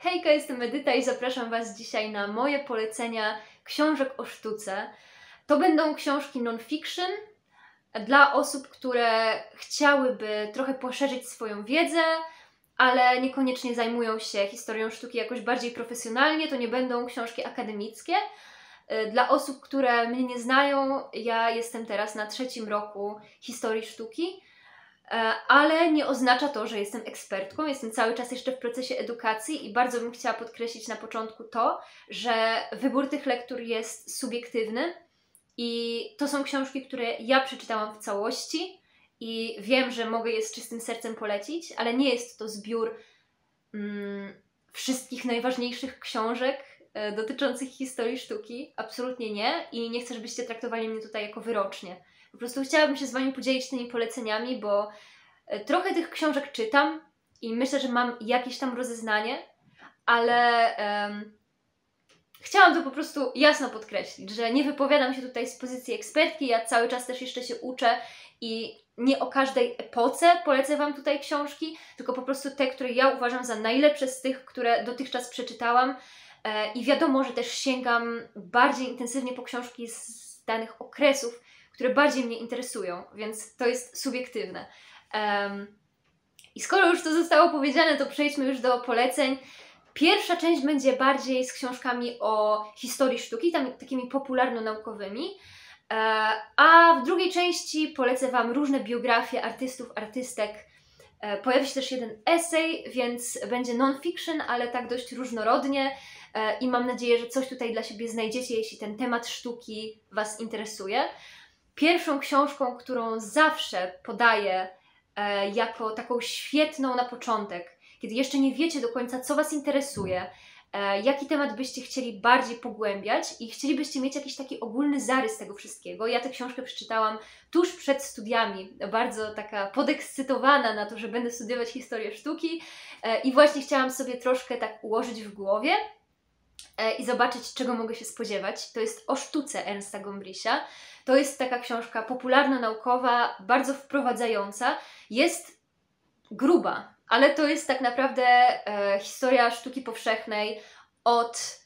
Hejka, jestem Edyta i zapraszam Was dzisiaj na moje polecenia książek o sztuce. To będą książki non-fiction dla osób, które chciałyby trochę poszerzyć swoją wiedzę, ale niekoniecznie zajmują się historią sztuki jakoś bardziej profesjonalnie. To nie będą książki akademickie. Dla osób, które mnie nie znają, ja jestem teraz na 3. roku historii sztuki, ale nie oznacza to, że jestem ekspertką. Jestem cały czas jeszcze w procesie edukacji i bardzo bym chciała podkreślić na początku to, że wybór tych lektur jest subiektywny i to są książki, które ja przeczytałam w całości i wiem, że mogę je z czystym sercem polecić, ale nie jest to zbiór wszystkich najważniejszych książek dotyczących historii sztuki. Absolutnie nie i nie chcę, żebyście traktowali mnie tutaj jako wyrocznie. Po prostu chciałabym się z Wami podzielić tymi poleceniami, bo trochę tych książek czytam i myślę, że mam jakieś tam rozeznanie, ale chciałam to po prostu jasno podkreślić, że nie wypowiadam się tutaj z pozycji ekspertki, ja cały czas też jeszcze się uczę i nie o każdej epoce polecę Wam tutaj książki, tylko po prostu te, które ja uważam za najlepsze z tych, które dotychczas przeczytałam. I wiadomo, że też sięgam bardziej intensywnie po książki z danych okresów, które bardziej mnie interesują, więc to jest subiektywne. I skoro już to zostało powiedziane, to przejdźmy już do poleceń. Pierwsza część będzie bardziej z książkami o historii sztuki, takimi popularno-naukowymi, a w drugiej części polecę Wam różne biografie artystów, artystek. Pojawi się też jeden esej, więc będzie non-fiction, ale tak dość różnorodnie i mam nadzieję, że coś tutaj dla siebie znajdziecie, jeśli ten temat sztuki Was interesuje. Pierwszą książką, którą zawsze podaję jako taką świetną na początek, kiedy jeszcze nie wiecie do końca, co Was interesuje, jaki temat byście chcieli bardziej pogłębiać i chcielibyście mieć jakiś taki ogólny zarys tego wszystkiego. Ja tę książkę przeczytałam tuż przed studiami, bardzo taka podekscytowana na to, że będę studiować historię sztuki i właśnie chciałam sobie troszkę tak ułożyć w głowie i zobaczyć, czego mogę się spodziewać. To jest O sztuce Ernsta Gombrisia. To jest taka książka popularno-naukowa, bardzo wprowadzająca. Jest gruba, ale to jest tak naprawdę historia sztuki powszechnej od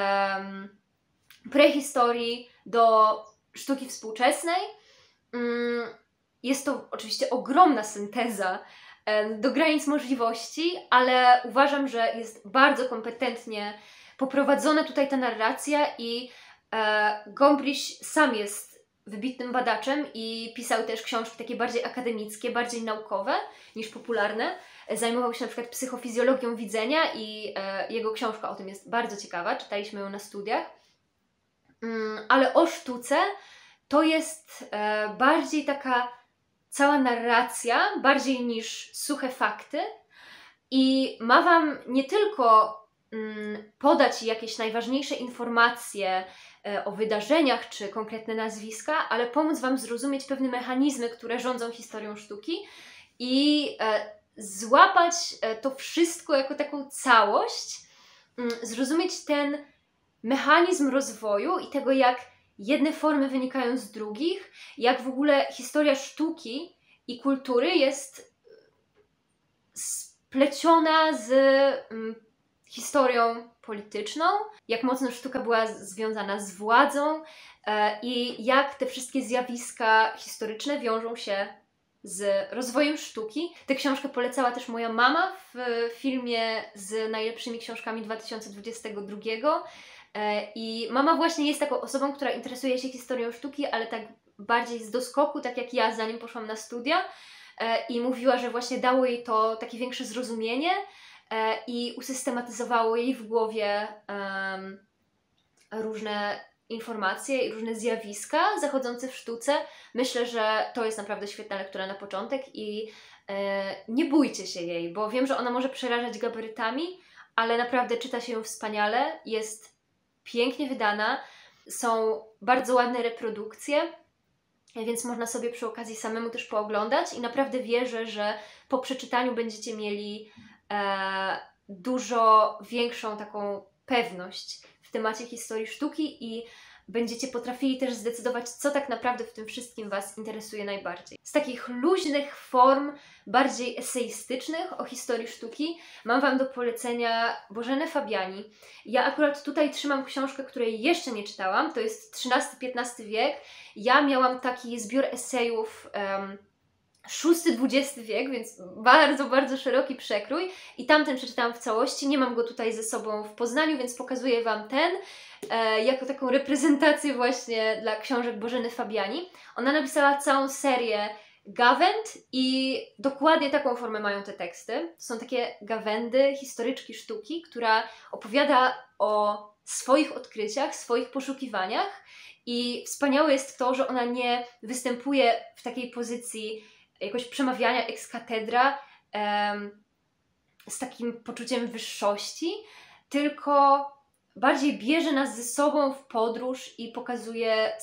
prehistorii do sztuki współczesnej. Jest to oczywiście ogromna synteza do granic możliwości, ale uważam, że jest bardzo kompetentnie poprowadzona tutaj ta narracja i Gombrich sam jest wybitnym badaczem i pisał też książki takie bardziej akademickie, bardziej naukowe niż popularne. Zajmował się na przykład psychofizjologią widzenia i jego książka o tym jest bardzo ciekawa, czytaliśmy ją na studiach. Ale o sztuce to jest bardziej taka cała narracja, bardziej niż suche fakty i ma Wam nie tylko podać jakieś najważniejsze informacje o wydarzeniach czy konkretne nazwiska, ale pomóc Wam zrozumieć pewne mechanizmy, które rządzą historią sztuki i złapać to wszystko jako taką całość, zrozumieć ten mechanizm rozwoju i tego, jak jedne formy wynikają z drugich, jak w ogóle historia sztuki i kultury jest spleciona z historią polityczną, jak mocno sztuka była związana z władzą i jak te wszystkie zjawiska historyczne wiążą się z rozwojem sztuki. Tę książkę polecała też moja mama w filmie z najlepszymi książkami 2022 i mama właśnie jest taką osobą, która interesuje się historią sztuki, ale tak bardziej z doskoku, tak jak ja, zanim poszłam na studia i mówiła, że właśnie dało jej to takie większe zrozumienie i usystematyzowało jej w głowie różne informacje i różne zjawiska zachodzące w sztuce. Myślę, że to jest naprawdę świetna lektura na początek i nie bójcie się jej, bo wiem, że ona może przerażać gabarytami, ale naprawdę czyta się ją wspaniale, jest pięknie wydana, są bardzo ładne reprodukcje, więc można sobie przy okazji samemu też pooglądać i naprawdę wierzę, że po przeczytaniu będziecie mieli dużo większą taką pewność w temacie historii sztuki i będziecie potrafili też zdecydować, co tak naprawdę w tym wszystkim Was interesuje najbardziej. Z takich luźnych form, bardziej eseistycznych o historii sztuki, mam Wam do polecenia Bożenę Fabiani. Ja akurat tutaj trzymam książkę, której jeszcze nie czytałam, to jest XIII-XV wiek. Ja miałam taki zbiór esejów VI-XX wiek, więc bardzo, bardzo szeroki przekrój i tamten przeczytałam w całości, nie mam go tutaj ze sobą w Poznaniu, więc pokazuję Wam ten jako taką reprezentację właśnie dla książek Bożeny Fabiani. Ona napisała całą serię gawęd i dokładnie taką formę mają te teksty. To są takie gawędy, historyczki sztuki, która opowiada o swoich odkryciach, swoich poszukiwaniach i wspaniałe jest to, że ona nie występuje w takiej pozycji jakoś przemawiania ex cathedra z takim poczuciem wyższości, tylko bardziej bierze nas ze sobą w podróż i pokazuje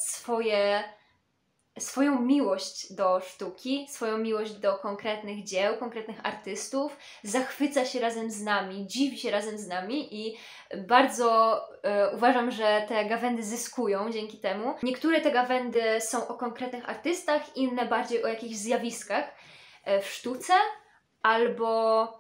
swoją miłość do sztuki, swoją miłość do konkretnych dzieł, konkretnych artystów, zachwyca się razem z nami, dziwi się razem z nami i bardzo uważam, że te gawędy zyskują dzięki temu. Niektóre te gawędy są o konkretnych artystach, inne bardziej o jakichś zjawiskach w sztuce albo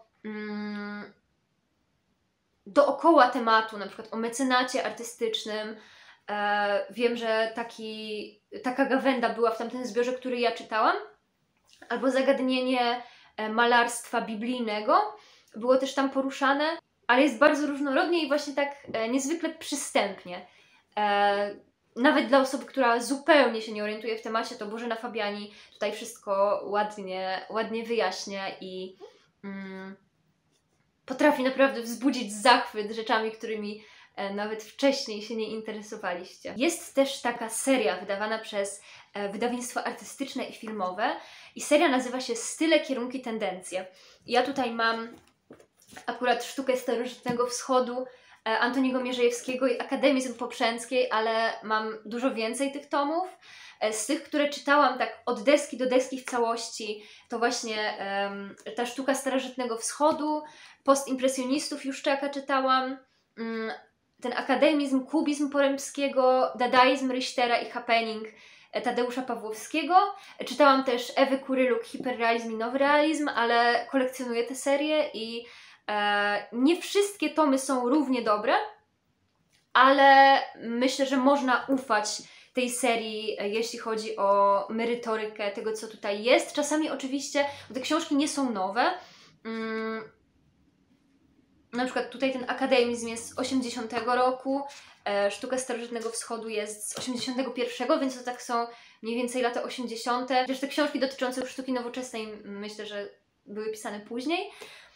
dookoła tematu, na przykład o mecenacie artystycznym. Wiem, że taka gawęda była w tamtym zbiorze, który ja czytałam, albo zagadnienie malarstwa biblijnego było też tam poruszane, ale jest bardzo różnorodnie i właśnie tak niezwykle przystępnie. Nawet dla osoby, która zupełnie się nie orientuje w temacie, to Bożena Fabiani tutaj wszystko ładnie wyjaśnia i potrafi naprawdę wzbudzić zachwyt rzeczami, którymi nawet wcześniej się nie interesowaliście. Jest też taka seria wydawana przez wydawnictwo artystyczne i filmowe i seria nazywa się Style, kierunki, tendencje. Ja tutaj mam akurat Sztukę Starożytnego Wschodu Antoniego Mierzejewskiego i Akademizm Poprzęckiej, ale mam dużo więcej tych tomów. Z tych, które czytałam tak od deski do deski w całości, to właśnie ta Sztuka Starożytnego Wschodu, postimpresjonistów Juszczaka czytałam, ten akademizm, kubizm Porębskiego, dadaizm Richtera i happening Tadeusza Pawłowskiego. Czytałam też Ewy Kuryluk, hiperrealizm i nowy realizm, ale kolekcjonuję tę serię i nie wszystkie tomy są równie dobre, ale myślę, że można ufać tej serii, jeśli chodzi o merytorykę tego, co tutaj jest. Czasami oczywiście, bo te książki nie są nowe. Na przykład tutaj ten akademizm jest z 80 roku, Sztuka Starożytnego Wschodu jest z 81, więc to tak są mniej więcej lata 80. Chociaż te książki dotyczące już sztuki nowoczesnej myślę, że były pisane później.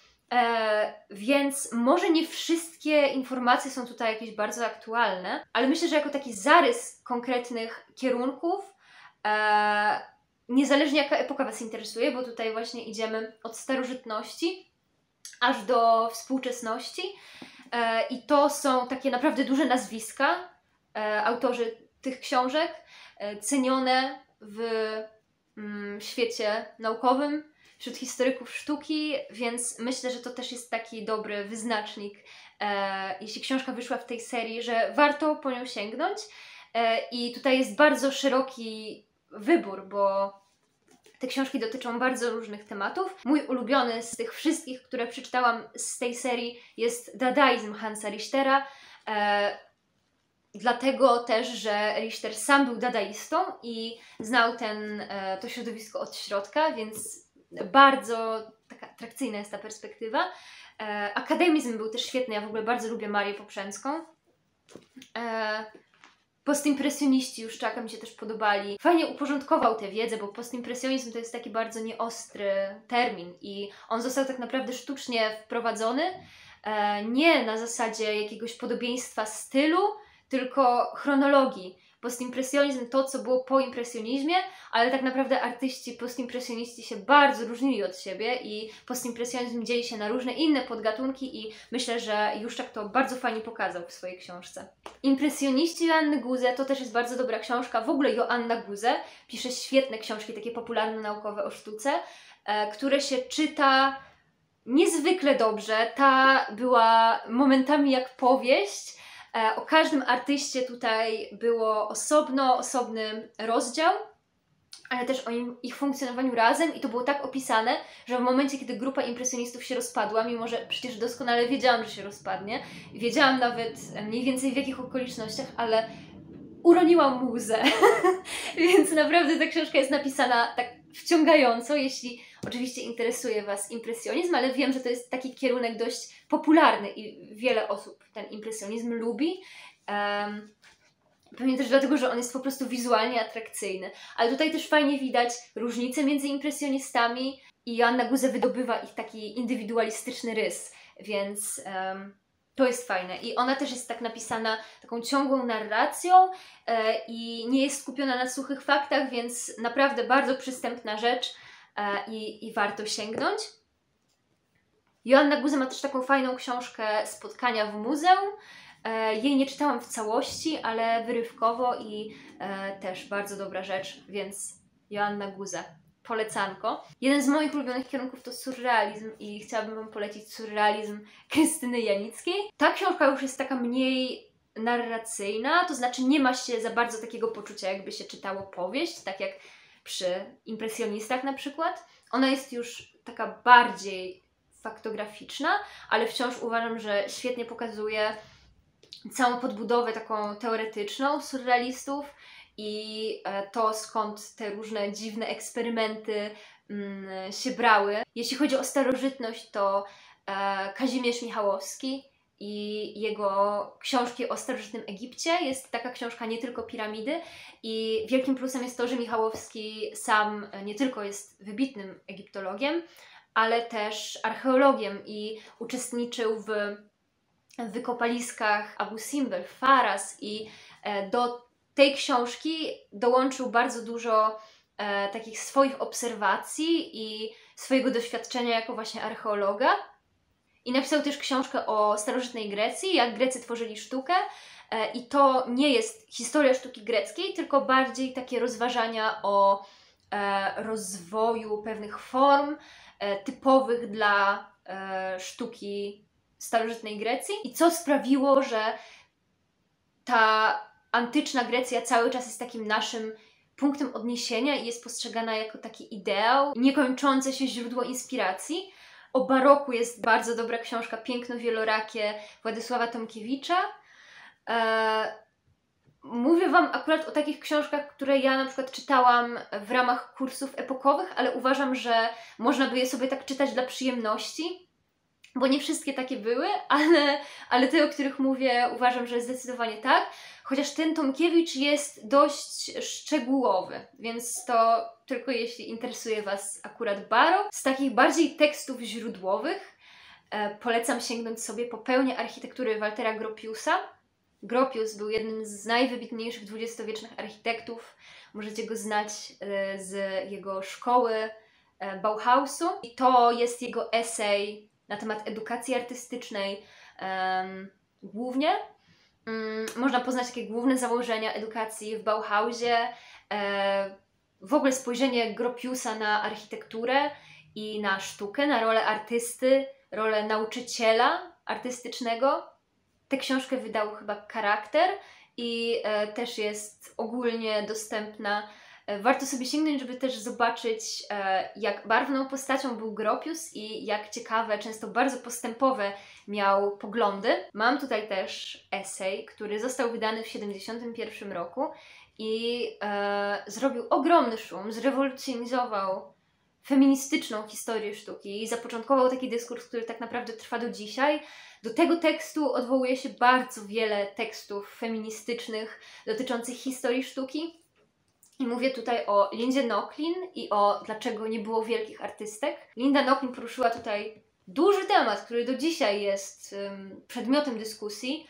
Więc może nie wszystkie informacje są tutaj jakieś bardzo aktualne, ale myślę, że jako taki zarys konkretnych kierunków, niezależnie jaka epoka Was interesuje, bo tutaj właśnie idziemy od starożytności aż do współczesności i to są takie naprawdę duże nazwiska, autorzy tych książek, cenione w świecie naukowym, wśród historyków sztuki, więc myślę, że to też jest taki dobry wyznacznik, jeśli książka wyszła w tej serii, że warto po nią sięgnąć. I tutaj jest bardzo szeroki wybór, bo te książki dotyczą bardzo różnych tematów. Mój ulubiony z tych wszystkich, które przeczytałam z tej serii, jest dadaizm Hansa Richtera. Dlatego też, że Richter sam był dadaistą i znał to środowisko od środka, więc bardzo taka atrakcyjna jest ta perspektywa. Akademizm był też świetny, ja w ogóle bardzo lubię Marię Poprzęcką. Postimpresjoniści Juszczaka mi się też podobali. Fajnie uporządkował tę wiedzę, bo postimpresjonizm to jest taki bardzo nieostry termin i on został tak naprawdę sztucznie wprowadzony, nie na zasadzie jakiegoś podobieństwa stylu, tylko chronologii. Postimpresjonizm to, co było po impresjonizmie, ale tak naprawdę artyści postimpresjoniści się bardzo różnili od siebie i postimpresjonizm dzieli się na różne inne podgatunki i myślę, że Juszczak to bardzo fajnie pokazał w swojej książce. Impresjoniści Joanny Guze to też jest bardzo dobra książka. W ogóle Joanna Guze pisze świetne książki, takie popularno-naukowe o sztuce, które się czyta niezwykle dobrze. Ta była momentami jak powieść, O każdym artyście tutaj było osobny rozdział, ale też o ich funkcjonowaniu razem i to było tak opisane, że w momencie, kiedy grupa impresjonistów się rozpadła, mimo że przecież doskonale wiedziałam, że się rozpadnie, wiedziałam nawet mniej więcej w jakich okolicznościach, ale uroniłam łzę. Więc naprawdę ta książka jest napisana tak wciągająco, jeśli oczywiście interesuje Was impresjonizm, ale wiem, że to jest taki kierunek dość popularny i wiele osób ten impresjonizm lubi. Pewnie też dlatego, że on jest po prostu wizualnie atrakcyjny. Ale tutaj też fajnie widać różnice między impresjonistami i Joanna Guze wydobywa ich taki indywidualistyczny rys, więc to jest fajne. I ona też jest tak napisana taką ciągłą narracją i nie jest skupiona na suchych faktach, więc naprawdę bardzo przystępna rzecz i warto sięgnąć. Joanna Guze ma też taką fajną książkę Spotkania w muzeum. Jej nie czytałam w całości, ale wyrywkowo i też bardzo dobra rzecz, więc Joanna Guze, polecanko. Jeden z moich ulubionych kierunków to surrealizm i chciałabym Wam polecić surrealizm Krystyny Janickiej. Ta książka już jest taka mniej narracyjna, to znaczy nie ma się za bardzo takiego poczucia, jakby się czytało powieść, tak jak przy impresjonistach na przykład. Ona jest już taka bardziej faktograficzna, ale wciąż uważam, że świetnie pokazuje całą podbudowę taką teoretyczną surrealistów i to, skąd te różne dziwne eksperymenty się brały. Jeśli chodzi o starożytność, to Kazimierz Michałowski i jego książki o starożytnym Egipcie. Jest taka książka Nie tylko piramidy i wielkim plusem jest to, że Michałowski sam nie tylko jest wybitnym egiptologiem, ale też archeologiem i uczestniczył w wykopaliskach Abu Simbel, Faras i do tej książki dołączył bardzo dużo takich swoich obserwacji i swojego doświadczenia jako właśnie archeologa. I napisał też książkę o starożytnej Grecji, jak Grecy tworzyli sztukę. I to nie jest historia sztuki greckiej, tylko bardziej takie rozważania o rozwoju pewnych form typowych dla sztuki starożytnej Grecji i co sprawiło, że ta antyczna Grecja cały czas jest takim naszym punktem odniesienia i jest postrzegana jako taki ideał, niekończące się źródło inspiracji. O baroku jest bardzo dobra książka Piękno wielorakie Władysława Tomkiewicza. Mówię Wam akurat o takich książkach, które ja na przykład czytałam w ramach kursów epokowych, ale uważam, że można by je sobie tak czytać dla przyjemności, bo nie wszystkie takie były, ale te, o których mówię, uważam, że zdecydowanie tak. Chociaż ten Tomkiewicz jest dość szczegółowy, więc to tylko jeśli interesuje Was akurat barok. Z takich bardziej tekstów źródłowych polecam sięgnąć sobie po Pełnię architektury Waltera Gropiusa. Gropius był jednym z najwybitniejszych dwudziestowiecznych architektów. Możecie go znać z jego szkoły Bauhausu. I to jest jego esej na temat edukacji artystycznej głównie. Można poznać takie główne założenia edukacji w Bauhausie, w ogóle spojrzenie Gropiusa na architekturę i na sztukę, na rolę artysty, rolę nauczyciela artystycznego. Tę książkę wydał chyba Charakter i też jest ogólnie dostępna. Warto sobie sięgnąć, żeby też zobaczyć, jak barwną postacią był Gropius i jak ciekawe, często bardzo postępowe miał poglądy. Mam tutaj też esej, który został wydany w 1971 roku i zrobił ogromny szum, zrewolucjonizował feministyczną historię sztuki i zapoczątkował taki dyskurs, który tak naprawdę trwa do dzisiaj. Do tego tekstu odwołuje się bardzo wiele tekstów feministycznych dotyczących historii sztuki. I mówię tutaj o Lindzie Nochlin i o dlaczego nie było wielkich artystek. Linda Nochlin poruszyła tutaj duży temat, który do dzisiaj jest przedmiotem dyskusji.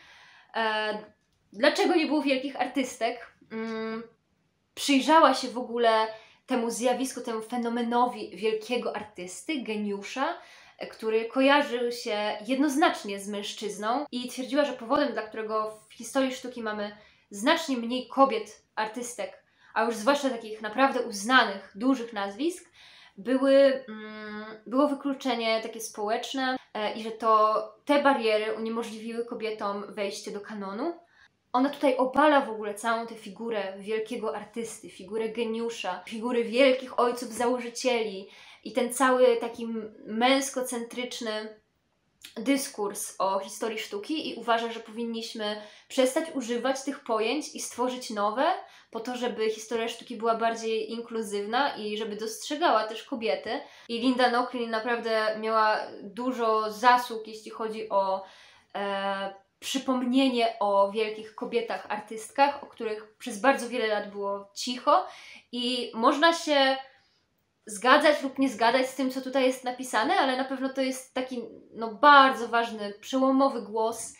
Dlaczego nie było wielkich artystek? Przyjrzała się w ogóle temu zjawisku, temu fenomenowi wielkiego artysty, geniusza, który kojarzył się jednoznacznie z mężczyzną i twierdziła, że powodem, dla którego w historii sztuki mamy znacznie mniej kobiet artystek, a już zwłaszcza takich naprawdę uznanych, dużych nazwisk, było wykluczenie takie społeczne, i że to te bariery uniemożliwiły kobietom wejście do kanonu. Ona tutaj obala w ogóle całą tę figurę wielkiego artysty, figurę geniusza, figury wielkich ojców założycieli i ten cały taki męskocentryczny dyskurs o historii sztuki i uważa, że powinniśmy przestać używać tych pojęć i stworzyć nowe po to, żeby historia sztuki była bardziej inkluzywna i żeby dostrzegała też kobiety. I Linda Nochlin naprawdę miała dużo zasług, jeśli chodzi o przypomnienie o wielkich kobietach, artystkach, o których przez bardzo wiele lat było cicho i można się zgadzać lub nie zgadzać z tym, co tutaj jest napisane, ale na pewno to jest taki bardzo ważny, przełomowy głos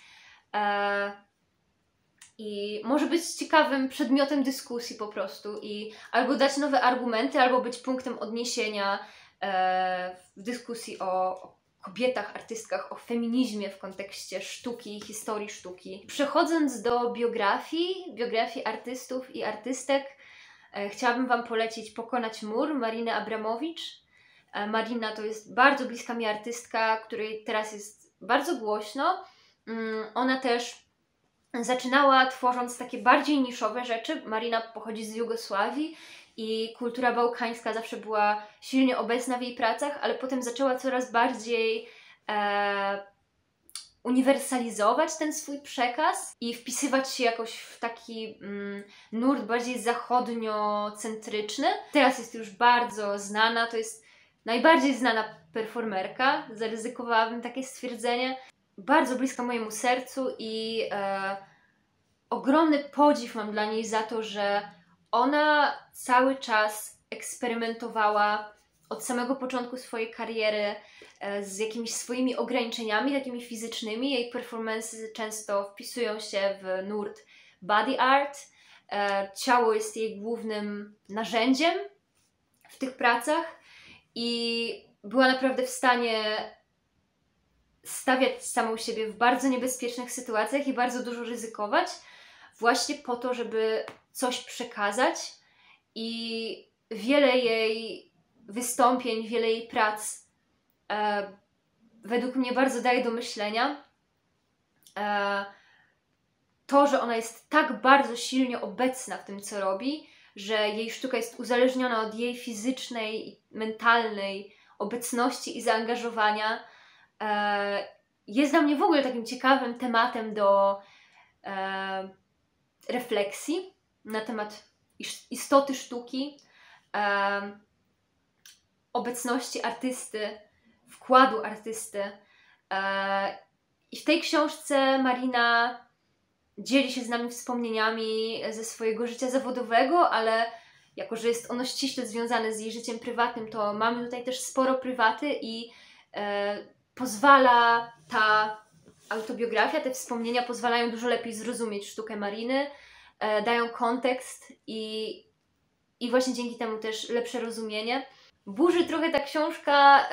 i może być ciekawym przedmiotem dyskusji po prostu i albo dać nowe argumenty, albo być punktem odniesienia w dyskusji o kobietach, artystkach, o feminizmie w kontekście sztuki, historii sztuki. Przechodząc do biografii artystów i artystek, chciałabym Wam polecić Pokonać mur Mariny Abramowicz. Marina to jest bardzo bliska mi artystka, której teraz jest bardzo głośno. Ona też zaczynała tworząc takie bardziej niszowe rzeczy. Marina pochodzi z Jugosławii i kultura bałkańska zawsze była silnie obecna w jej pracach, ale potem zaczęła coraz bardziej uniwersalizować ten swój przekaz i wpisywać się jakoś w taki nurt bardziej zachodniocentryczny. Teraz jest już bardzo znana, to jest najbardziej znana performerka, zaryzykowałabym takie stwierdzenie. Bardzo bliska mojemu sercu i ogromny podziw mam dla niej za to, że ona cały czas eksperymentowała od samego początku swojej kariery z jakimiś swoimi ograniczeniami, takimi fizycznymi. Jej performances często wpisują się w nurt body art. Ciało jest jej głównym narzędziem w tych pracach i była naprawdę w stanie stawiać samą siebie w bardzo niebezpiecznych sytuacjach i bardzo dużo ryzykować właśnie po to, żeby coś przekazać i wiele jej wystąpień, wiele jej prac według mnie bardzo daje do myślenia. To, że ona jest tak bardzo silnie obecna w tym, co robi, że jej sztuka jest uzależniona od jej fizycznej i mentalnej obecności i zaangażowania, jest dla mnie w ogóle takim ciekawym tematem do refleksji na temat istoty sztuki, obecności artysty, wkładu artysty. I w tej książce Marina dzieli się z nami wspomnieniami ze swojego życia zawodowego, ale jako że jest ono ściśle związane z jej życiem prywatnym, to mamy tutaj też sporo prywaty i pozwala ta autobiografia, te wspomnienia pozwalają dużo lepiej zrozumieć sztukę Mariny, dają kontekst i właśnie dzięki temu też lepsze rozumienie. Burzy trochę ta książka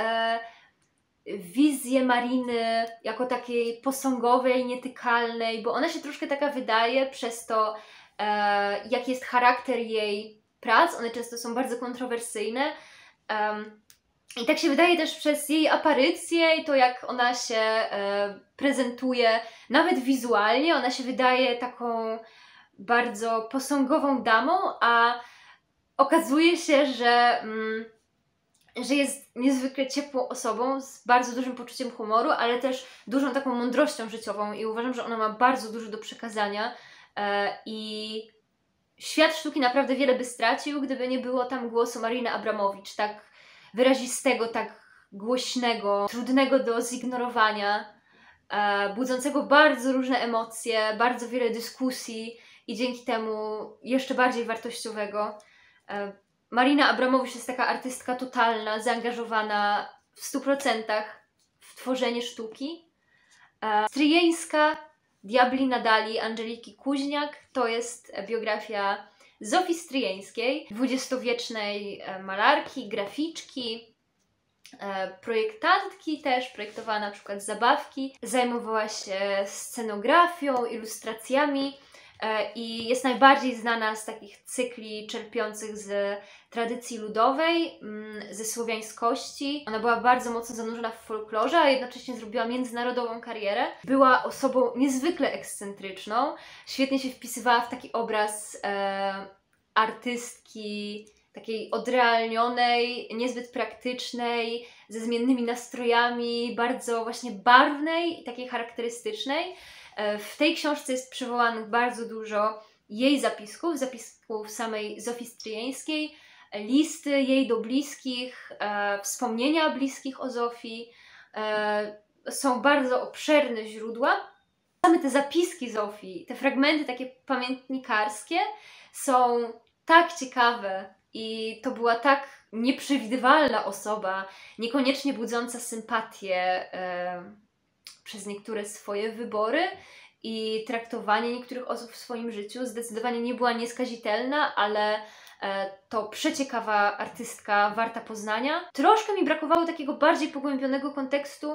wizję Mariny jako takiej posągowej, nietykalnej, bo ona się troszkę taka wydaje przez to, jaki jest charakter jej prac. One często są bardzo kontrowersyjne. I tak się wydaje też przez jej aparycje i to, jak ona się prezentuje, nawet wizualnie. Ona się wydaje taką bardzo posągową damą, a okazuje się, że jest niezwykle ciepłą osobą, z bardzo dużym poczuciem humoru, ale też dużą taką mądrością życiową i uważam, że ona ma bardzo dużo do przekazania i świat sztuki naprawdę wiele by stracił, gdyby nie było tam głosu Mariny Abramowicz, tak wyrazistego, tak głośnego, trudnego do zignorowania, budzącego bardzo różne emocje, bardzo wiele dyskusji i dzięki temu jeszcze bardziej wartościowego. Marina Abramowicz jest taka artystka totalna, zaangażowana w 100% w tworzenie sztuki. Stryjeńska Diabli na Dali Angeliki Kuźniak to jest biografia Zofii Stryjeńskiej, dwudziestowiecznej malarki, graficzki, projektantki też, projektowała na przykład zabawki, zajmowała się scenografią, ilustracjami. i jest najbardziej znana z takich cykli czerpiących z tradycji ludowej, ze słowiańskości. Ona była bardzo mocno zanurzona w folklorze, a jednocześnie zrobiła międzynarodową karierę. Była osobą niezwykle ekscentryczną, świetnie się wpisywała w taki obraz artystki, takiej odrealnionej, niezbyt praktycznej, ze zmiennymi nastrojami, bardzo właśnie barwnej i takiej charakterystycznej. W tej książce jest przywołanych bardzo dużo jej zapisków samej Zofii Stryjeńskiej, listy jej do bliskich, wspomnienia bliskich o Zofii. Są bardzo obszerne źródła. Same te zapiski Zofii, te fragmenty takie pamiętnikarskie są tak ciekawe i to była tak nieprzewidywalna osoba, niekoniecznie budząca sympatię przez niektóre swoje wybory i traktowanie niektórych osób w swoim życiu. Zdecydowanie nie była nieskazitelna, ale to przeciekawa artystka, warta poznania. Troszkę mi brakowało takiego bardziej pogłębionego kontekstu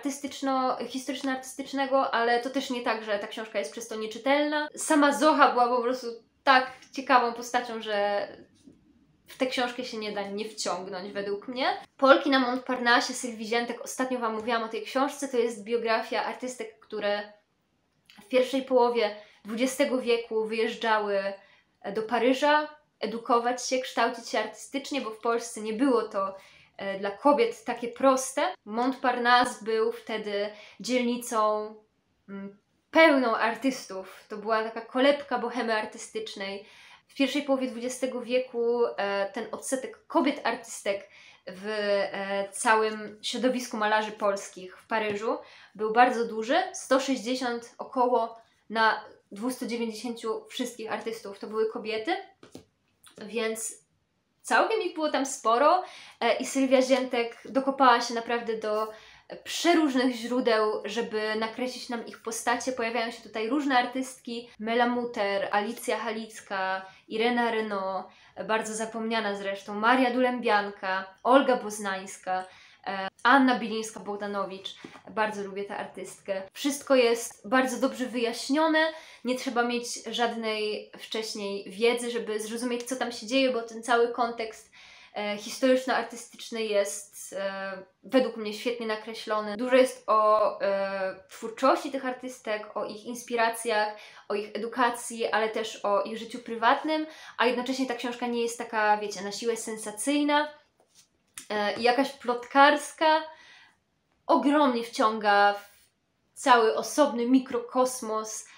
historyczno-artystycznego, ale to też nie tak, że ta książka jest przez to nieczytelna. Sama Zocha była po prostu tak ciekawą postacią, że w tę książkę się nie da nie wciągnąć według mnie. Polki na Montparnasse, Sylwii Ziętek, ostatnio Wam mówiłam o tej książce, to jest biografia artystek, które w pierwszej połowie XX wieku wyjeżdżały do Paryża, edukować się, kształcić się artystycznie, bo w Polsce nie było to dla kobiet takie proste. Montparnasse był wtedy dzielnicą pełną artystów. To była taka kolebka bohemy artystycznej. W pierwszej połowie XX wieku ten odsetek kobiet artystek w całym środowisku malarzy polskich w Paryżu był bardzo duży. 160 około na 290 wszystkich artystów to były kobiety, więc całkiem ich było tam sporo i Sylwia Ziętek dokopała się naprawdę do przeróżnych źródeł, żeby nakreślić nam ich postacie. Pojawiają się tutaj różne artystki, Mela Muter, Alicja Halicka, Irena Renaud, bardzo zapomniana zresztą, Maria Dulębianka, Olga Boznańska, Anna Bilińska-Bołdanowicz. Bardzo lubię tę artystkę. Wszystko jest bardzo dobrze wyjaśnione, nie trzeba mieć żadnej wcześniej wiedzy, żeby zrozumieć, co tam się dzieje, bo ten cały kontekst historyczno-artystyczny jest według mnie świetnie nakreślony. Dużo jest o twórczości tych artystek, o ich inspiracjach, o ich edukacji, ale też o ich życiu prywatnym, a jednocześnie ta książka nie jest taka, wiecie, na siłę sensacyjna i jakaś plotkarska. Ogromnie wciąga w cały osobny mikrokosmos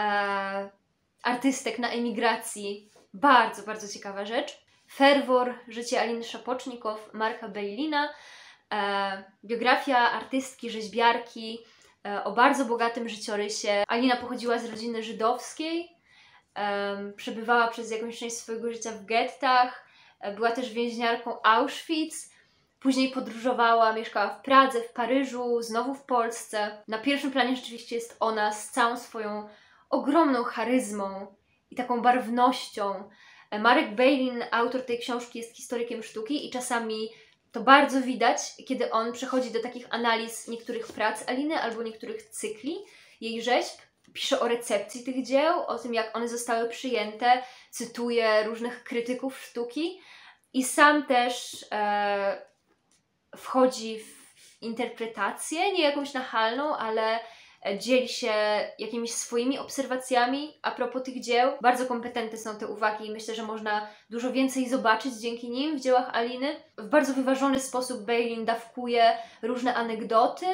artystek na emigracji. Bardzo, bardzo ciekawa rzecz. Ferwor, życie Aliny Szapocznikow, Marka Bejlina, biografia artystki, rzeźbiarki o bardzo bogatym życiorysie. Alina pochodziła z rodziny żydowskiej, przebywała przez jakąś część swojego życia w gettach, była też więźniarką Auschwitz, później podróżowała, mieszkała w Pradze, w Paryżu, znowu w Polsce. Na pierwszym planie rzeczywiście jest ona z całą swoją ogromną charyzmą i taką barwnością. Marek Bejlin, autor tej książki, jest historykiem sztuki i czasami to bardzo widać, kiedy on przechodzi do takich analiz niektórych prac Aliny albo niektórych cykli jej rzeźb. Pisze o recepcji tych dzieł, o tym, jak one zostały przyjęte, cytuje różnych krytyków sztuki i sam też wchodzi w interpretację, nie jakąś nachalną, ale dzieli się jakimiś swoimi obserwacjami a propos tych dzieł. Bardzo kompetentne są te uwagi i myślę, że można dużo więcej zobaczyć dzięki nim w dziełach Aliny. W bardzo wyważony sposób Bejlin dawkuje różne anegdoty,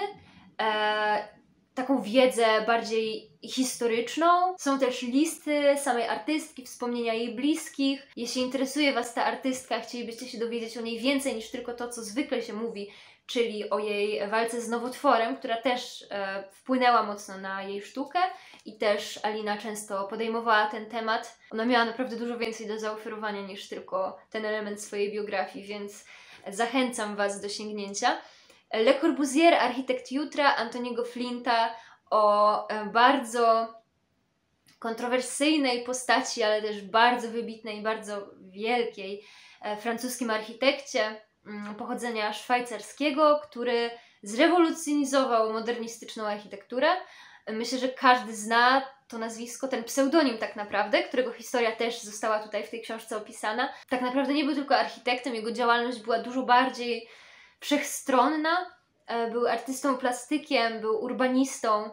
taką wiedzę bardziej historyczną. Są też listy samej artystki, wspomnienia jej bliskich. Jeśli interesuje Was ta artystka, chcielibyście się dowiedzieć o niej więcej niż tylko to, co zwykle się mówi, czyli o jej walce z nowotworem, która też wpłynęła mocno na jej sztukę i też Alina często podejmowała ten temat. Ona miała naprawdę dużo więcej do zaoferowania niż tylko ten element swojej biografii, więc zachęcam Was do sięgnięcia. Le Corbusier, architekt jutra, Antoniego Flinta, o bardzo kontrowersyjnej postaci, ale też bardzo wybitnej, bardzo wielkiej francuskim architekcie pochodzenia szwajcarskiego, który zrewolucjonizował modernistyczną architekturę. Myślę, że każdy zna to nazwisko, ten pseudonim tak naprawdę, którego historia też została tutaj w tej książce opisana. Tak naprawdę nie był tylko architektem, jego działalność była dużo bardziej wszechstronna. Był artystą plastykiem, był urbanistą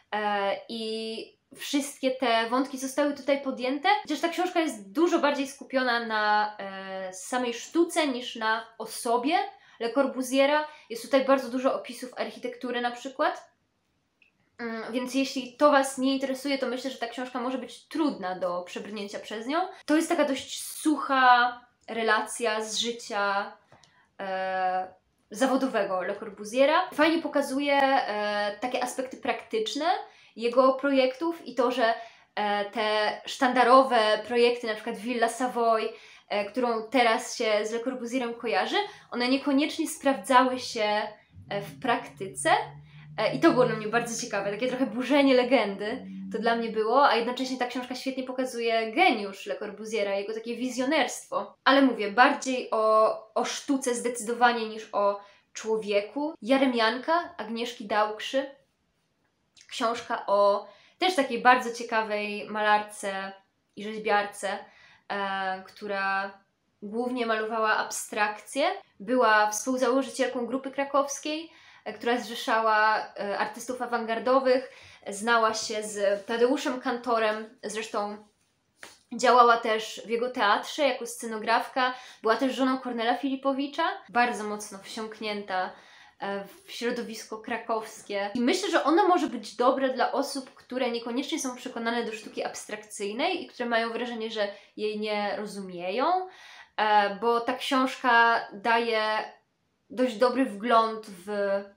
i wszystkie te wątki zostały tutaj podjęte. Chociaż ta książka jest dużo bardziej skupiona na samej sztuce niż na osobie Le Corbusiera. Jest tutaj bardzo dużo opisów architektury na przykład. Więc jeśli to Was nie interesuje, to myślę, że ta książka może być trudna do przebrnięcia przez nią. To jest taka dość sucha relacja z życia zawodowego Le Corbusiera. Fajnie pokazuje takie aspekty praktyczne jego projektów i to, że te sztandarowe projekty, na przykład Villa Savoy, którą teraz się z Le Corbusierem kojarzy, one niekoniecznie sprawdzały się w praktyce. I to było dla mnie bardzo ciekawe, takie trochę burzenie legendy to dla mnie było, a jednocześnie ta książka świetnie pokazuje geniusz Le Corbusiera, jego takie wizjonerstwo. Ale mówię, bardziej o sztuce zdecydowanie niż o człowieku. Jaremianka Agnieszki Dałkrzy. Książka o też takiej bardzo ciekawej malarce i rzeźbiarce, która głównie malowała abstrakcje. Była współzałożycielką Grupy Krakowskiej, która zrzeszała artystów awangardowych. Znała się z Tadeuszem Kantorem, zresztą działała też w jego teatrze jako scenografka. Była też żoną Kornela Filipowicza, bardzo mocno wsiąknięta w środowisko krakowskie. I myślę, że ona może być dobra dla osób, które niekoniecznie są przekonane do sztuki abstrakcyjnej i które mają wrażenie, że jej nie rozumieją, bo ta książka daje dość dobry wgląd w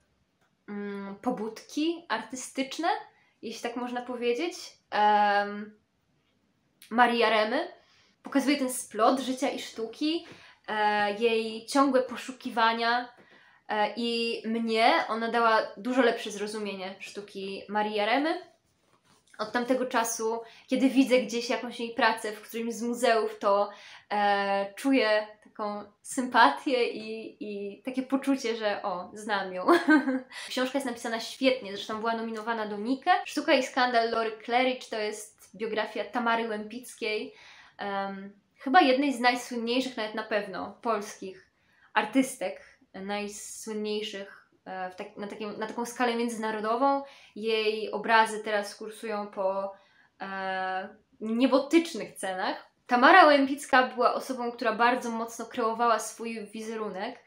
pobudki artystyczne, jeśli tak można powiedzieć, Marii Jaremy. Pokazuje ten splot życia i sztuki, jej ciągłe poszukiwania i mnie ona dała dużo lepsze zrozumienie sztuki Marii Jaremy. Od tamtego czasu, kiedy widzę gdzieś jakąś jej pracę w którymś z muzeów, to czuję taką sympatię i takie poczucie, że znam ją. Książka jest napisana świetnie, zresztą była nominowana do Nike. Sztuka i skandal Lory Claridge to jest biografia Tamary Łępickiej, chyba jednej z najsłynniejszych, nawet na pewno, polskich artystek, najsłynniejszych na taką skalę międzynarodową. Jej obrazy teraz kursują po niebotycznych cenach. Tamara Łępicka była osobą, która bardzo mocno kreowała swój wizerunek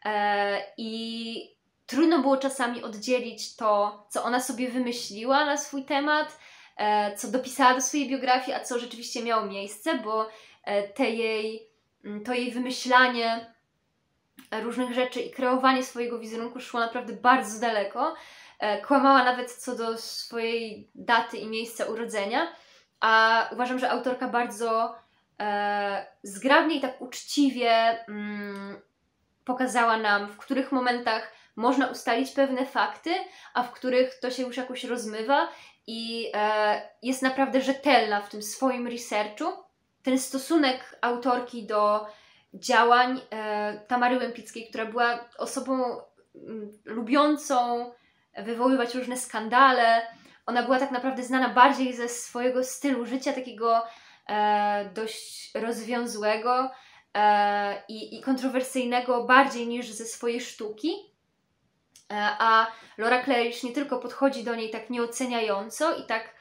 i trudno było czasami oddzielić to, co ona sobie wymyśliła na swój temat, co dopisała do swojej biografii, a co rzeczywiście miało miejsce, bo to jej wymyślanie różnych rzeczy i kreowanie swojego wizerunku szło naprawdę bardzo daleko. Kłamała nawet co do swojej daty i miejsca urodzenia, a uważam, że autorka bardzo zgrabnie i tak uczciwie pokazała nam, w których momentach można ustalić pewne fakty, a w których to się już jakoś rozmywa i jest naprawdę rzetelna w tym swoim researchu. Ten stosunek autorki do działań Tamary Łępickiej, która była osobą lubiącą wywoływać różne skandale. Ona była tak naprawdę znana bardziej ze swojego stylu życia, takiego dość rozwiązłego i kontrowersyjnego, bardziej niż ze swojej sztuki. A Laura Claridge nie tylko podchodzi do niej tak nieoceniająco i tak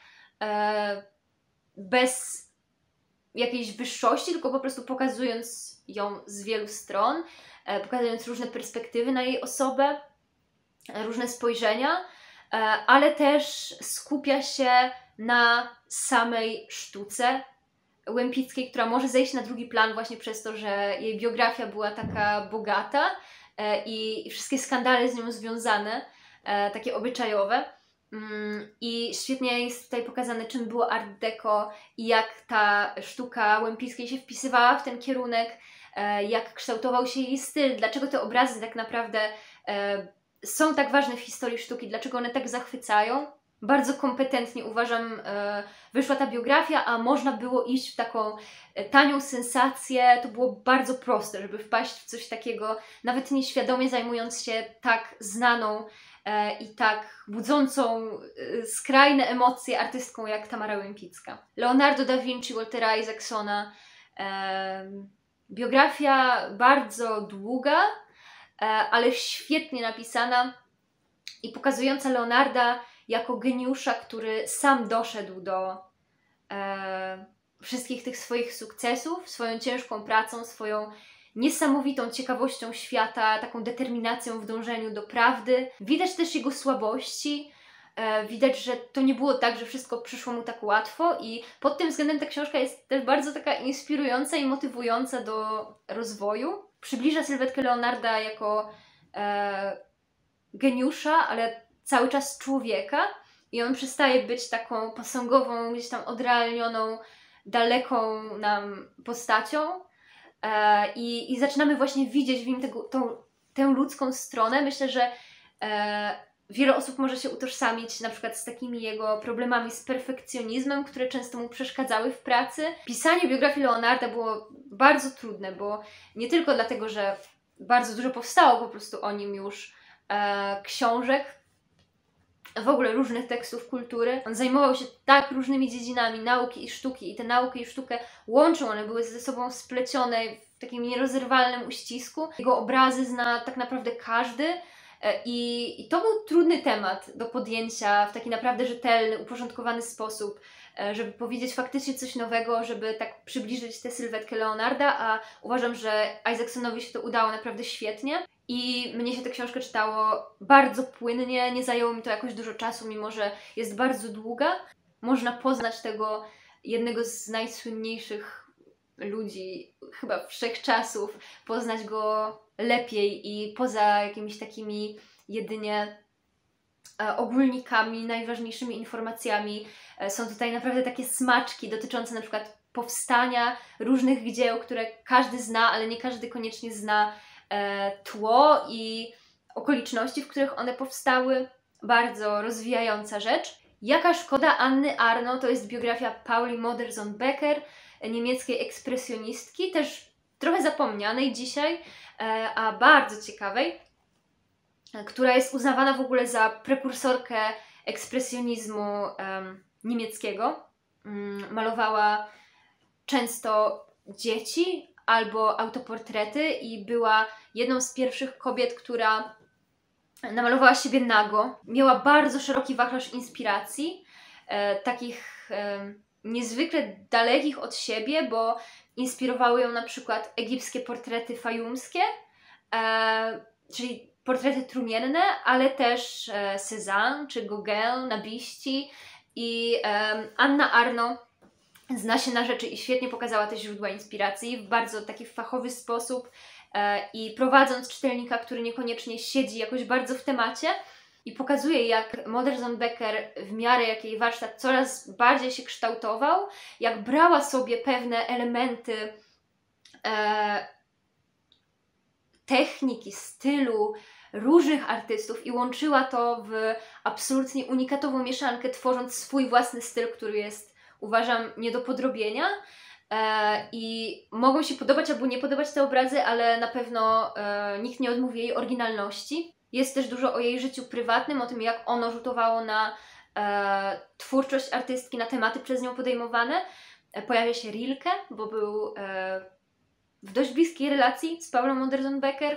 bez jakiejś wyższości, tylko po prostu pokazując ją z wielu stron, pokazując różne perspektywy na jej osobę, różne spojrzenia, ale też skupia się na samej sztuce Łępickiej, która może zejść na drugi plan właśnie przez to, że jej biografia była taka bogata i wszystkie skandale z nią związane, takie obyczajowe. I świetnie jest tutaj pokazane, czym było Art Deco i jak ta sztuka Łępickiej się wpisywała w ten kierunek, jak kształtował się jej styl, dlaczego te obrazy tak naprawdę są tak ważne w historii sztuki, dlaczego one tak zachwycają. Bardzo kompetentnie, uważam, wyszła ta biografia, a można było iść w taką tanią sensację. To było bardzo proste, żeby wpaść w coś takiego, nawet nieświadomie zajmując się tak znaną i tak budzącą skrajne emocje artystką jak Tamara Łępicka. Leonardo da Vinci, Waltera Isaacsona. Biografia bardzo długa, ale świetnie napisana i pokazująca Leonarda jako geniusza, który sam doszedł do wszystkich tych swoich sukcesów, swoją ciężką pracą, swoją niesamowitą ciekawością świata, taką determinacją w dążeniu do prawdy. Widać też jego słabości, widać, że to nie było tak, że wszystko przyszło mu tak łatwo i pod tym względem ta książka jest też bardzo taka inspirująca i motywująca do rozwoju. Przybliża sylwetkę Leonarda jako geniusza, ale cały czas człowieka i on przestaje być taką posągową, gdzieś tam odrealnioną, daleką nam postacią i zaczynamy właśnie widzieć w nim tę ludzką stronę. Myślę, że wiele osób może się utożsamić na przykład z takimi jego problemami z perfekcjonizmem, które często mu przeszkadzały w pracy. Pisanie biografii Leonarda było bardzo trudne, bo nie tylko dlatego, że bardzo dużo powstało po prostu o nim już książek, w ogóle różnych tekstów kultury. On zajmował się tak różnymi dziedzinami nauki i sztuki i tę naukę i sztukę łączył, one były ze sobą splecione w takim nierozerwalnym uścisku. Jego obrazy zna tak naprawdę każdy i to był trudny temat do podjęcia w taki naprawdę rzetelny, uporządkowany sposób, żeby powiedzieć faktycznie coś nowego, żeby tak przybliżyć tę sylwetkę Leonarda, a uważam, że Isaacsonowi się to udało naprawdę świetnie. I mnie się tę książkę czytało bardzo płynnie, nie zajęło mi to jakoś dużo czasu, mimo że jest bardzo długa. Można poznać tego jednego z najsłynniejszych ludzi chyba wszechczasów, poznać go lepiej i poza jakimiś takimi jedynie ogólnikami, najważniejszymi informacjami. Są tutaj naprawdę takie smaczki dotyczące na przykład powstania różnych dzieł, które każdy zna, ale nie każdy koniecznie zna tło i okoliczności, w których one powstały. Bardzo rozwijająca rzecz. Jaka szkoda Anny Arno to jest biografia Pauli Modersohn-Becker, niemieckiej ekspresjonistki, też trochę zapomnianej dzisiaj, a bardzo ciekawej, która jest uznawana w ogóle za prekursorkę ekspresjonizmu niemieckiego. Malowała często dzieci albo autoportrety i była jedną z pierwszych kobiet, która namalowała siebie nago. Miała bardzo szeroki wachlarz inspiracji, takich niezwykle dalekich od siebie, bo inspirowały ją na przykład egipskie portrety fajumskie, czyli portrety trumienne, ale też Cézanne czy Gauguin, Nabiści i Anna Arno zna się na rzeczy i świetnie pokazała te źródła inspiracji w bardzo taki fachowy sposób i prowadząc czytelnika, który niekoniecznie siedzi jakoś bardzo w temacie i pokazuje, jak Modersohn-Becker w miarę jak jej warsztat coraz bardziej się kształtował, jak brała sobie pewne elementy techniki, stylu różnych artystów i łączyła to w absolutnie unikatową mieszankę, tworząc swój własny styl, który jest, uważam, nie do podrobienia. I mogą się podobać albo nie podobać te obrazy, ale na pewno nikt nie odmówi jej oryginalności. Jest też dużo o jej życiu prywatnym, o tym, jak ono rzutowało na twórczość artystki, na tematy przez nią podejmowane. Pojawia się Rilke, bo był w dość bliskiej relacji z Paulą Modersohn-Becker.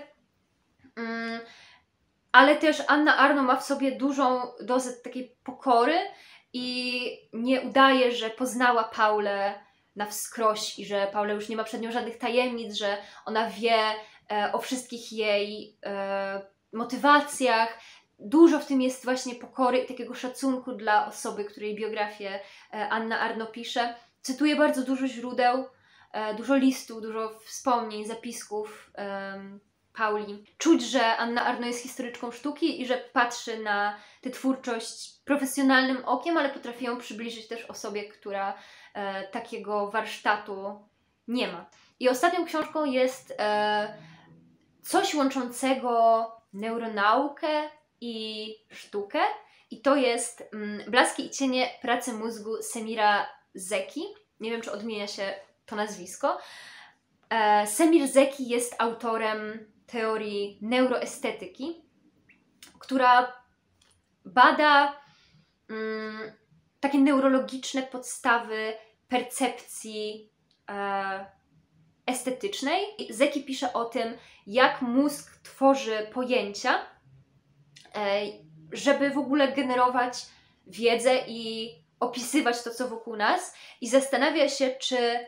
Ale też Anna Arno ma w sobie dużą dozę takiej pokory i nie udaje, że poznała Paulę na wskroś i że Paula już nie ma przed nią żadnych tajemnic, że ona wie o wszystkich jej motywacjach. Dużo w tym jest właśnie pokory i takiego szacunku dla osoby, której biografię Anna Arno pisze. Cytuje bardzo dużo źródeł, dużo listów, dużo wspomnień, zapisków Pauli. Czuć, że Anna Arno jest historyczką sztuki i że patrzy na tę twórczość profesjonalnym okiem, ale potrafi ją przybliżyć też osobie, która takiego warsztatu nie ma. I ostatnią książką jest coś łączącego neuronaukę i sztukę. I to jest Blaski i cienie pracy mózgu Semira Zeki. Nie wiem, czy odmienia się to nazwisko. Semir Zeki jest autorem teorii neuroestetyki, która bada takie neurologiczne podstawy percepcji estetycznej. Zeki pisze o tym, jak mózg tworzy pojęcia, żeby w ogóle generować wiedzę i opisywać to, co wokół nas, i zastanawia się, czy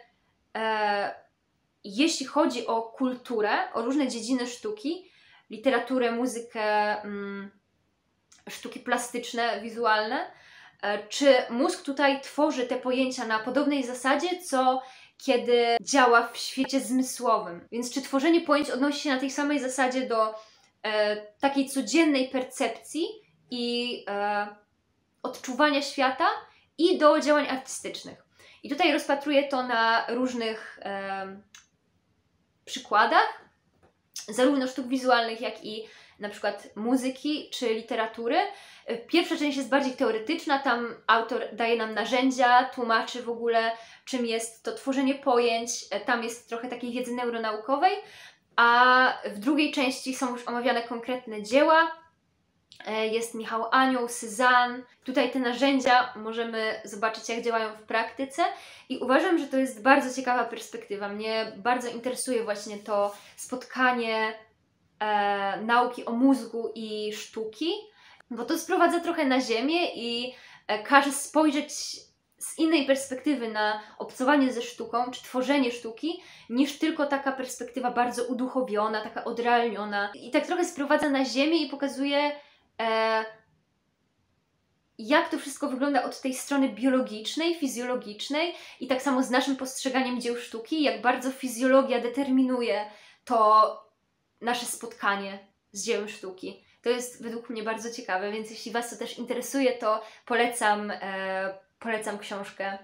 jeśli chodzi o kulturę, o różne dziedziny sztuki, literaturę, muzykę, sztuki plastyczne, wizualne, czy mózg tutaj tworzy te pojęcia na podobnej zasadzie, co kiedy działa w świecie zmysłowym. Więc czy tworzenie pojęć odnosi się na tej samej zasadzie do takiej codziennej percepcji i odczuwania świata i do działań artystycznych. I tutaj rozpatruję to na różnych przykładach, zarówno sztuk wizualnych, jak i na przykład muzyki czy literatury. Pierwsza część jest bardziej teoretyczna, tam autor daje nam narzędzia, tłumaczy w ogóle, czym jest to tworzenie pojęć, tam jest trochę takiej wiedzy neuronaukowej, a w drugiej części są już omawiane konkretne dzieła. Jest Michał Anioł, Cézanne. Tutaj te narzędzia możemy zobaczyć, jak działają w praktyce, i uważam, że to jest bardzo ciekawa perspektywa. Mnie bardzo interesuje właśnie to spotkanie nauki o mózgu i sztuki, bo to sprowadza trochę na ziemię i każe spojrzeć z innej perspektywy na obcowanie ze sztuką, czy tworzenie sztuki, niż tylko taka perspektywa bardzo uduchowiona, taka odrealniona. I tak trochę sprowadza na ziemię i pokazuje, jak to wszystko wygląda od tej strony biologicznej, fizjologicznej, i tak samo z naszym postrzeganiem dzieł sztuki, jak bardzo fizjologia determinuje to nasze spotkanie z dziełem sztuki. To jest według mnie bardzo ciekawe, więc jeśli Was to też interesuje, to polecam książkę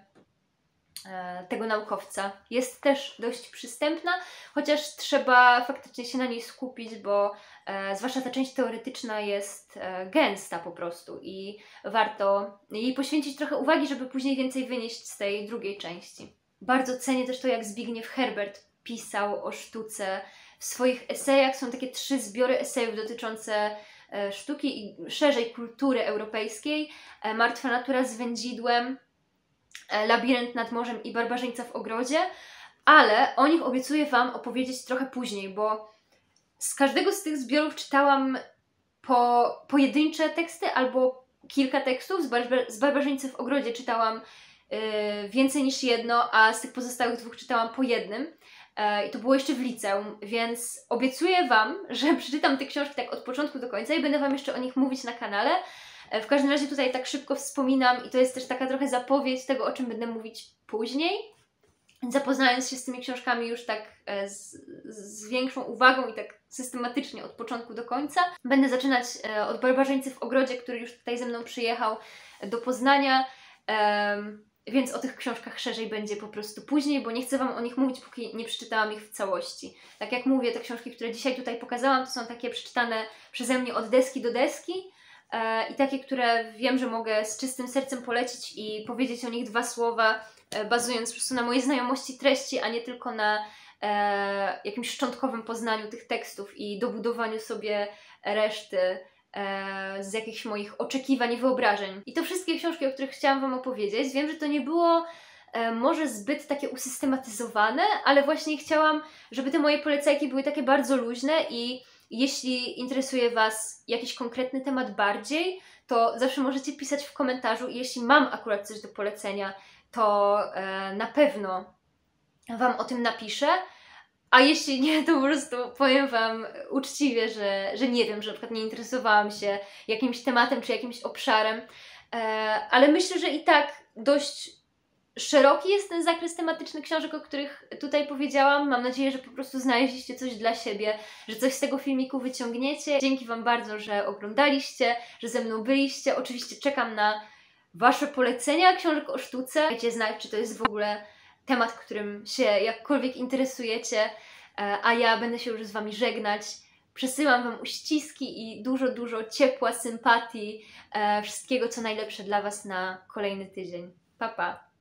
tego naukowca. Jest też dość przystępna, chociaż trzeba faktycznie się na niej skupić, bo zwłaszcza ta część teoretyczna jest gęsta po prostu i warto jej poświęcić trochę uwagi, żeby później więcej wynieść z tej drugiej części. Bardzo cenię też to, jak Zbigniew Herbert pisał o sztuce. W swoich esejach są takie 3 zbiory esejów dotyczące sztuki i szerzej kultury europejskiej. Martwa natura z wędzidłem, Labirynt nad morzem i Barbarzyńca w ogrodzie, ale o nich obiecuję Wam opowiedzieć trochę później, bo z każdego z tych zbiorów czytałam pojedyncze teksty albo kilka tekstów. Z Barbarzyńcy w ogrodzie czytałam więcej niż jedno, a z tych pozostałych 2 czytałam po jednym. I to było jeszcze w liceum, więc obiecuję Wam, że przeczytam te książki tak od początku do końca i będę Wam jeszcze o nich mówić na kanale. W każdym razie tutaj tak szybko wspominam i to jest też taka trochę zapowiedź tego, o czym będę mówić później. Zapoznając się z tymi książkami już tak z większą uwagą i tak systematycznie od początku do końca. Będę zaczynać od Barbarzyńcy w ogrodzie, który już tutaj ze mną przyjechał do Poznania. Więc o tych książkach szerzej będzie po prostu później, bo nie chcę Wam o nich mówić, póki nie przeczytałam ich w całości. Tak jak mówię, te książki, które dzisiaj tutaj pokazałam, to są takie przeczytane przeze mnie od deski do deski i takie, które wiem, że mogę z czystym sercem polecić i powiedzieć o nich 2 słowa, bazując po prostu na mojej znajomości treści, a nie tylko na jakimś szczątkowym poznaniu tych tekstów i dobudowaniu sobie reszty z jakichś moich oczekiwań i wyobrażeń. I to wszystkie książki, o których chciałam Wam opowiedzieć. Wiem, że to nie było może zbyt takie usystematyzowane, ale właśnie chciałam, żeby te moje polecajki były takie bardzo luźne i jeśli interesuje Was jakiś konkretny temat bardziej, to zawsze możecie pisać w komentarzu i jeśli mam akurat coś do polecenia, to na pewno Wam o tym napiszę. A jeśli nie, to po prostu powiem Wam uczciwie, że nie wiem, że na przykład nie interesowałam się jakimś tematem czy jakimś obszarem, ale myślę, że i tak dość szeroki jest ten zakres tematyczny książek, o których tutaj powiedziałam. Mam nadzieję, że po prostu znaleźliście coś dla siebie, że coś z tego filmiku wyciągniecie. Dzięki Wam bardzo, że oglądaliście, że ze mną byliście. Oczywiście czekam na Wasze polecenia książek o sztuce. Dajcie znać, czy to jest w ogóle temat, którym się jakkolwiek interesujecie, a ja będę się już z Wami żegnać. Przesyłam Wam uściski i dużo, dużo ciepła, sympatii, wszystkiego co najlepsze dla Was na kolejny tydzień. Pa, pa!